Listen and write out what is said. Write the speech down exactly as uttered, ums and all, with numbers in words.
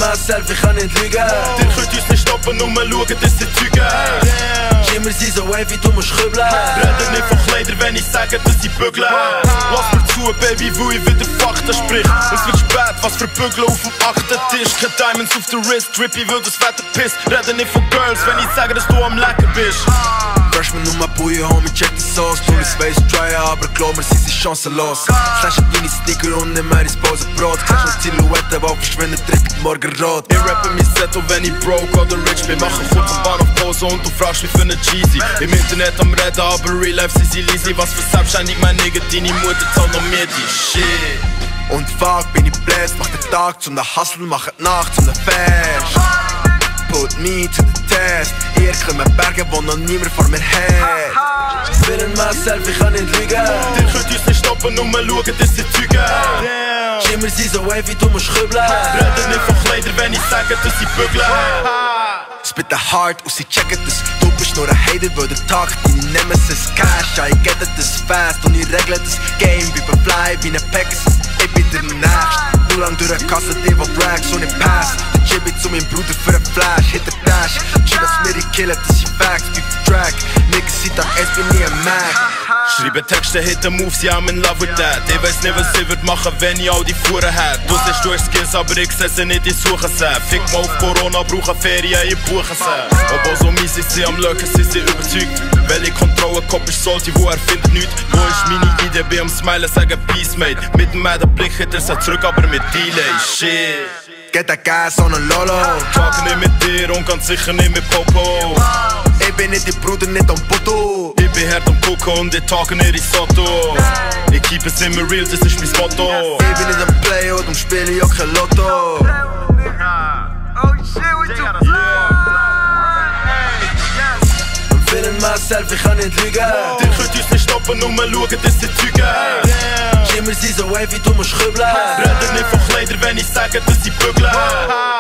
myself, ich kann nicht lügen. Ihr könnt uns nicht stoppen, nur mal schauen, dass sie zeugen. Immer sie so wavy, du musst kübeln. Reden nicht von Kleidern, wenn ich sage, dass sie bügeln. Lass mir zu, Baby, wo ich wieder Fakten sprich. Es wird spät, was für Bügeln auf dem achten Tisch. Kein Diamonds auf der Wrist, Drippy will das Wetter piss. Reden nicht von Girls, wenn ich sage, dass du am Lecken bist. Freshman nur mal Bouille, homie, check die Sauce. Du bist Space Dryer, aber glaub mir, sie sind chancenlos. Slashen deine Sticker und nimm mir ins Pausenbrot. Kennst du Silhouette, die verschwindet Richtung Morgenrot. Ich rappe mein Set, und wenn ich broke oder rich bin. Machen kurz am Bahnhof Pause und du fragst mich für ne Cheesy. Im Internet am Reden, aber Real Life sind sie leasy. Was für selbstständig, mein Nigga, deine Mutter zahlt noch mir die Shit. Und fuck, bin ich blessed, mach den Tag zum Hustle, mach die Nacht zum Fest. Put me to the test. Hier kommen Berge, wo noch niemand vor mir hat. Feeling myself, ich kann nicht lügen. Ihr könnt uns nicht stoppen, nur mal schauen, dass sie zeugen. Immer sie so wavy, du musst kübeln. Reden nicht von Kleidern, wenn ich sage, dass sie bügeln. Spit the hard und sie checken das. Du bist nur ein Hater, weil der Tag deine Nemesis Cash. I get it, das ist fast und ich regle das Game wie bei Fly, wie ne Pegasus. Ich bin der Nächste. Nur lang durch eine Kasse, die will Drags und ich pass. Der Chibi zu meinem Bruder für ein Flash. Hit the Dash, Chivas mir die Killer, das sind Facts, wie für Track. Niggas sieht an S, bin nie ein Mac. Schreibe Texte, hit the moves, ja, I'm in love with that. Ich weiss nicht, was ich würd machen, wenn ich all die Fuhren hätt. Du siehst durch Skills, aber ich seh sie nicht, ich suche sie. Fick mal auf Corona, brauche Ferien, ich buche sie. Obwohl so mies ist sie am Löcken, sind sie überzeugt. Welche Kontrolle, Kopf ist salty, wo er findet nichts. Wo ist meine Idee, bin am Smilen, sagen Peace, mate. Mit dem Mäden Blick hit er sie zurück, aber mit Delay, shit. Get that Gas on a Lolo. Talk nicht mit dir und ganz sicher nicht mit Popo. Ich bin nicht dein Bruder, nicht am Foto. Ich bin hart am Gucken und ich tage nicht Risotto. Ich keep es immer real, das ist mein Motto. Ich bin nicht am Play und spiele ich auch kein Lotto. Oh shit, we too I'm feeling myself, ich kann nicht lügen. Ihr könnt uns nicht stoppen, nur mal schauen, dass sie zeugen. Immer sie so wavy, du musst kübeln. Reden nicht von Kleidern, wenn ich sage, dass sie bügeln.